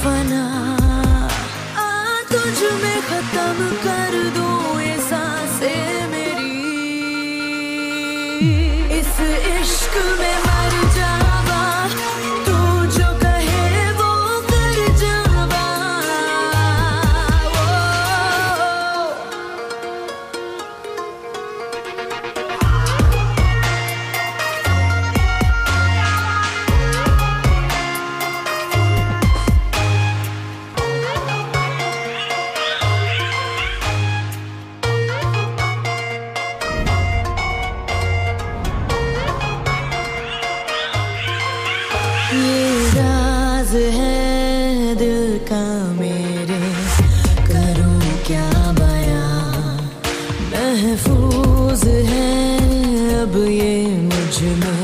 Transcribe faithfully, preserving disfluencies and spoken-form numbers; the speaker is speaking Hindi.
फना, आ तुझ में खत्म कर दूं ये सांसें मेरी, इस इश्क में मर जावा, तू जो कहे वो कर जावा। ये राज है दिल का मेरे, करूं क्या बयां, महफूज है अब ये मुझ में।